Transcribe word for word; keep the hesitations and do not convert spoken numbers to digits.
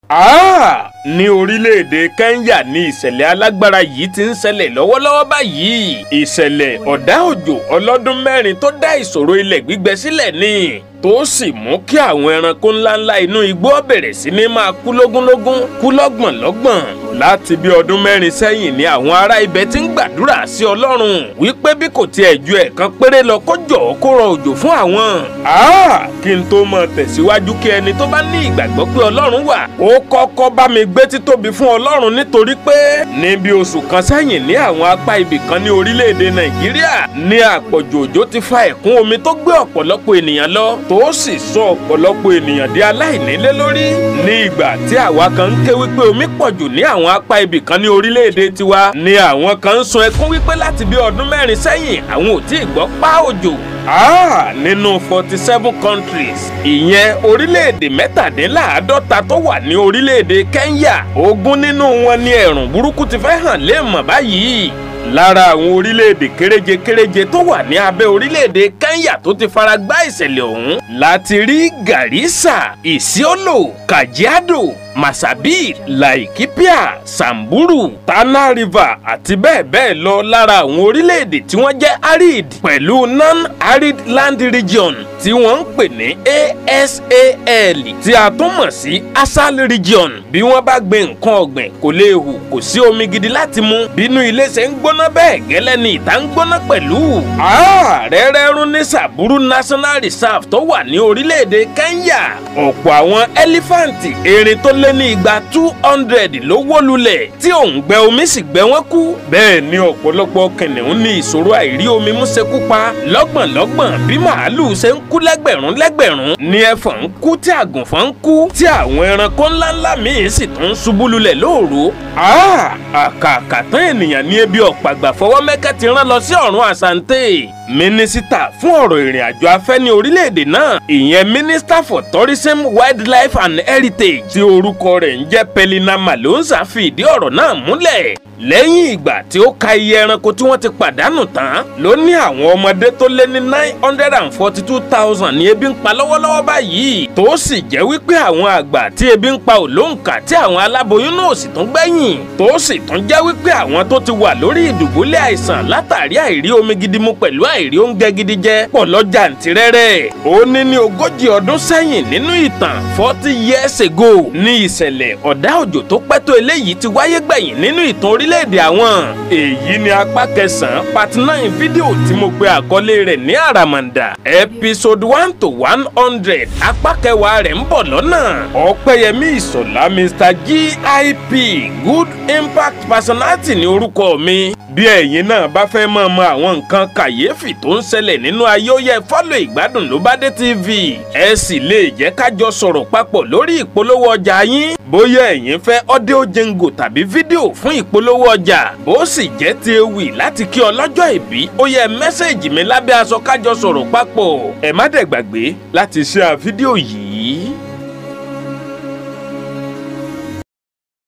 Ah, ní orílẹ̀-èdè Kenya ní ìṣẹ̀lẹ̀ alágbára yìí ti ń ṣẹlẹ̀ lọ́wọ́lọ́wọ́ báyìí. Ìṣẹ̀lẹ̀ ọ̀dá òjò ọlọ́dún mẹ́rin tó dá ìṣòro ilẹ̀ gbígbẹ sílẹ̀ ni tó sì mú kí àwọn ẹranko ńláńlá inú igbó bẹ̀rẹ̀ sí ní máa kú lógúnlógún kú lọ́gbọ̀nlọ́gbọ̀n. Láti bí ọdún mẹ́rin sẹ́yìn ni àwọn ará ibẹ̀ ti ń gbàdúrà sí Ọlọ́run wípé bí kò tiẹ̀ ju ẹ̀ẹ̀kan péré lọ kó jọ̀ọ́ kó rọ òjò fún àwọn. Ah, kí n tó máa tẹ̀síwájú kí ẹni tó bá ní ìgbàgbọ́ pé Ọlọ́run wà ó kọ́kọ́ bá mi gbé títóbi fún Ọlọ́run nítorí pé ní bí oṣù kan sẹ́yìn ní àwọn apá ibì kan ní orílẹ̀-èdè Nàìjíríà ní àpọ̀jù òjò ti fa ẹ̀kún omi tó gbé ọ̀pọ̀lọpọ̀ ènìyàn lọ tó sì sọ ọ̀pọ̀lọpọ̀ ènìyàn di aláìnílé lórí. Ní ìgbà tí àwa kan ń ké wípé omi pọ̀jù ní àwọn apá ibì kan ní orílẹ̀-èdè tiwa ni àwọn kan ń sun ẹkún wípé láti bí ọdún mẹ́rin sẹ́yìn àwọn ò tí ì gbọ́ pa òjò. Ah, nínú forty seven countries ìyẹn orílẹ̀-èdè mẹ́tàdínláàádọ́ta tó wà ní orílẹ̀-èdè Kenya ogún nínú wọn ni ẹ̀rùn burúkú ti fẹ́ hàn léèmọ̀ báyìí. Lára àwọn orílẹ̀-èdè kéréje kéréje tó wà ní abẹ́ orílẹ̀-èdè Kenya tó ti fara gbá ìṣẹ̀lẹ̀ ọ̀hún láti rí Garissa, Isiolo, Kajiado, Marsabit, Laikipia, Samburu, Tana River àti bẹ́ẹ̀ bẹ́ẹ̀ lọ lára àwọn orílẹ̀-èdè tí wọ́n jẹ́ arid pẹ̀lú non-arid land region tí wọ́n ń pè ní A S A L tí a tún mọ̀ sí Asal region. Bí wọ́n bá gbin nǹkan ọ̀gbìn kò lè hù, kò sí omi gidi láti mu. Bínú ilé ṣe ń gbóná bẹ́ẹ̀ gẹ́lẹ́ ni ìta ń gbóná pẹ̀lú. Rẹ́rẹ́rún ní Samburu National Reserve tó wà ní orílẹ̀-èdè Kenya. Ọ̀pọ̀ àwọn ẹlífàǹtì erin tó lé ní igba two hundred ló wó lulẹ̀ tí òǹgbẹ omi sì gbẹ wọ́n kú. Bẹ́ẹ̀ ni ọ̀pọ̀lọpọ̀ kìnìún ní ìṣòro àìrí omi mú ṣekú pa lọ́gbọ̀nlọ́gbọ̀n bí màálù ṣe ń kú lẹ́gbẹ̀rún lẹ́gbẹ̀rún ni ẹfọ̀n ń kú tí àgùnfọ̀n ń kú tí àwọn ẹranko ńláńlá míì sì tún ń ṣubú lulẹ̀ lóòró. Àkàkà tán ènìyàn ní ebi ọ̀pàgbà fọwọ́ mẹ́kẹ́ ti rán lọ sí ọ̀run àsante. Mínísítà fún ọ̀rọ̀ ìrìn àjò afẹ́ ní orílẹ̀-èdè náà ìyẹn Minister for Tourism, Wildlife and Heritage tí orúkọ rẹ̀ ń jẹ́ Pelina Malonza fi ìdí ọ̀rọ̀ náà múlẹ̀. Lẹ́yìn ìgbà tí ó ka iye ẹranko tí wọ́n ti pàdánù tán ló ní àwọn ọmọdé tó lé ní nine hundred and forty two thousand ní ebi ń pa lọ́wọ́lọ́wọ́ báyìí tó sì jẹ́ wípé àwọn àgbà tí ebi ń pa ò lóǹkà tí àwọn aláboyún náà sì tún gbẹ̀yìn tó sì tún jẹ́ wípé àwọn tó ti wà lórí ìdùbúlẹ̀ àìsàn látàrí àìrí omi gidi mu pẹ̀lú àìrí oúnjẹ gidi jẹ pọ̀ lọ́jà ntìrẹ́rẹ́. Ó ní ní ogójì ọdún sẹ́yìn nínú ìtàn forty years ago ní ìṣẹ̀lẹ̀ ọ̀dá òjò tó pẹ́ tó eléyìí ti wáyé gbẹ̀yìn nínú ìtàn orílẹ̀-èdè àwọn. Èyí ni apá kẹsàn-án part nine fídíò tí mo pe àkọlé rẹ̀ ní àràmàǹdà episode one to one hundred apá kẹwàá rẹ̀ ń bọ̀ lọ́nà. Ọpẹ́yẹmí Ìṣọ̀lá Mister G I P Good Impact Personality ní orúkọ mi. Bí ẹ̀yin náà bá fẹ́ mọ̀ mọ̀ àwọn nǹkan kàyéfì tó ń ṣẹlẹ̀ nínú ayé ó yẹ fọ́lọ̀ Ìgbádùn Ló Bá Dé T V. Ẹ sì lè jẹ́ ká jọ sọ̀rọ̀ papọ̀ lórí ìpolówó ọjà yín. Bóyá ẹ̀yin fẹ́ audio jingle tàbí fídíò fún ìpolówó ọjà bó sì jẹ́ ti ewì láti kí ọlọ́jọ́ ìbí ó yẹ mẹ́sẹ̀gì mi lábẹ́ aṣọ ká jọ sọ̀rọ̀ papọ̀. Ẹ má dẹ̀ gbàgbé láti share fídíò yìí.